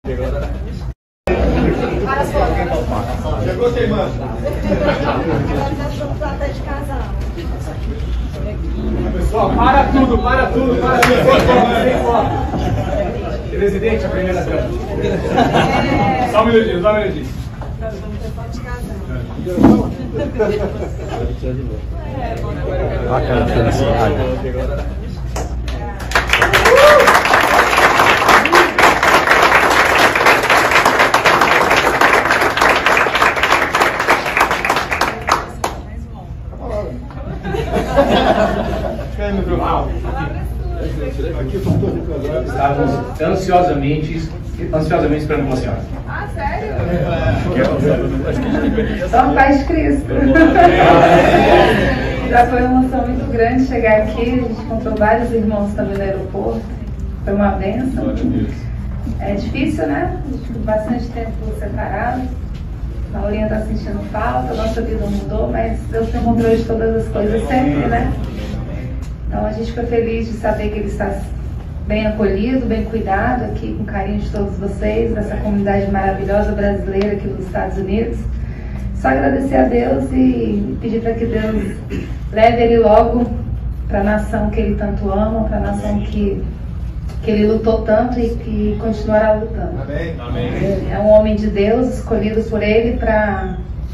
Chegou queimando. Pessoal, para tudo. Presidente, a primeira dama. Só um minutinho. Bacana, felicidade. Estávamos ansiosamente esperando pela senhora. Ah, sério? Então, paz de Cristo. Já foi uma emoção muito grande chegar aqui. A gente encontrou vários irmãos também no aeroporto. Foi uma bênção. É difícil, né? A gente ficou bastante tempo separado. A Laurinha está sentindo falta, a nossa vida mudou, mas Deus tem controle de todas as coisas sempre, né? Então a gente fica feliz de saber que ele está bem acolhido, bem cuidado aqui, com carinho de todos vocês, dessa comunidade maravilhosa brasileira aqui nos Estados Unidos. Só agradecer a Deus e pedir para que Deus leve ele logo para a nação que ele tanto ama, para a nação que ele lutou tanto e que continuará lutando. Amém. Amém. É um homem de Deus, escolhido por ele para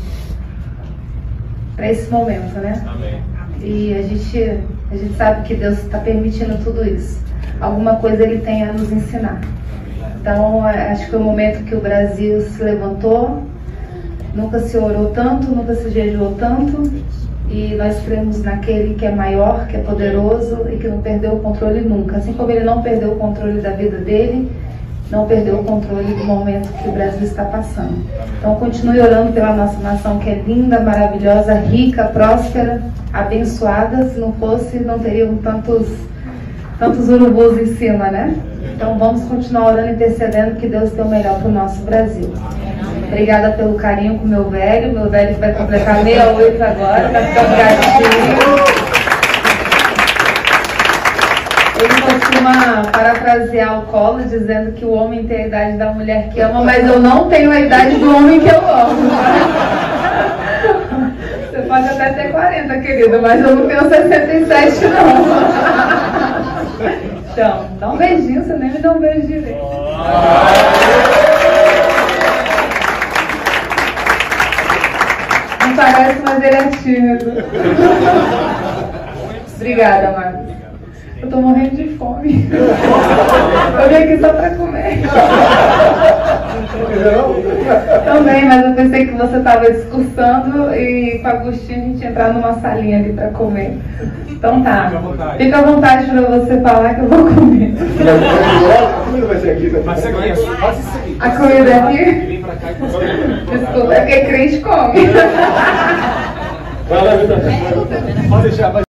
esse momento, né? Amém. E a gente sabe que Deus está permitindo tudo isso. Alguma coisa ele tem a nos ensinar. Então, acho que foi o momento que o Brasil se levantou. Nunca se orou tanto, nunca se jejuou tanto. E nós cremos naquele que é maior, que é poderoso e que não perdeu o controle nunca. Assim como ele não perdeu o controle da vida dele, não perdeu o controle do momento que o Brasil está passando. Então continue orando pela nossa nação, que é linda, maravilhosa, rica, próspera, abençoada. Se não fosse, não teriam tantos urubus em cima, né? Então vamos continuar orando e intercedendo que Deus tem o melhor para o nosso Brasil. Obrigada pelo carinho com o meu velho. Meu velho vai completar 68 agora, vai ficar gatinho. Ele costuma parafrasear o Collor dizendo que o homem tem a idade da mulher que ama, mas eu não tenho a idade do homem que eu amo. Você pode até ter 40, querido, mas eu não tenho 67, não. Então, dá um beijinho, você nem me dá um beijo direito. Não parece, mas ele é tímido. Obrigada, Marcos. Eu tô morrendo de fome. Eu vim aqui só pra comer. Também, mas eu pensei que você estava discursando e com a Agostinho a gente ia entrar numa salinha ali pra comer. Então tá. Fica à vontade pra você falar que eu vou comer. A comida vai ser aqui, vai ser aqui. A comida é aqui? Desculpa, é porque crente come. Pode deixar.